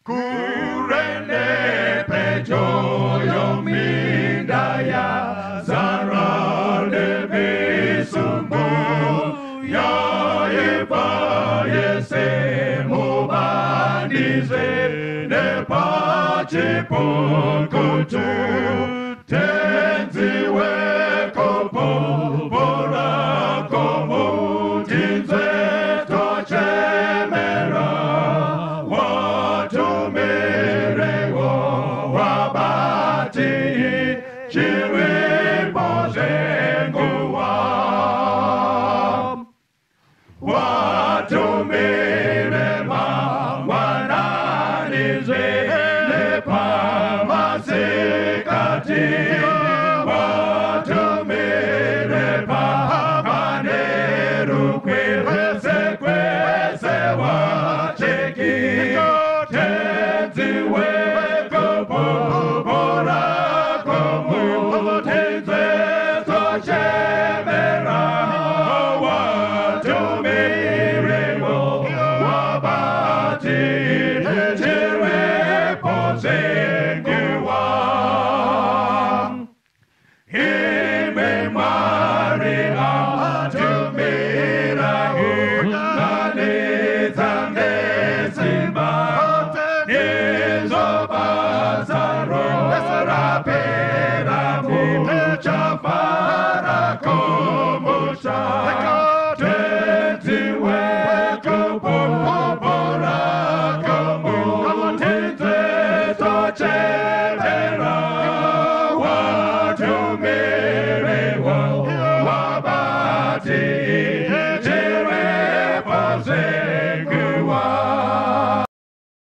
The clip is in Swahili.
kurene pejoyo mindaya zarade bisumbu ya ifayese mubanize ne pachipunkutu tenziwe kopo bora komu tinze tochemera watumire wabati chiripozenguwa watumire mawananize